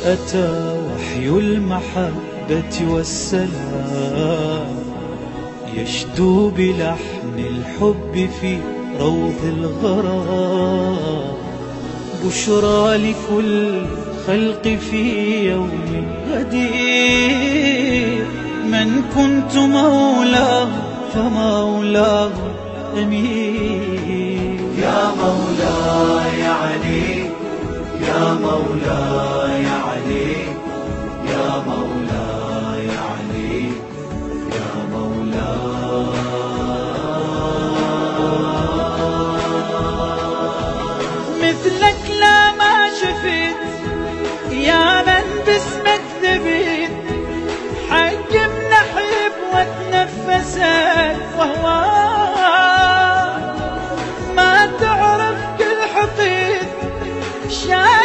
أتى وحي المحبة والسلام يشدو بلحن الحب في روض الغرام، بشرى لكل خلق في يوم غدير، من كنت مولاه فمولاه أمير. يا مولاي علي، يا مولاي علي، يا مولاي علي، يا مولاي. مثلك لا ما شفت يا من باسمك ثبت، حق منحب وتنفست وهو ما تعرف كل حقيت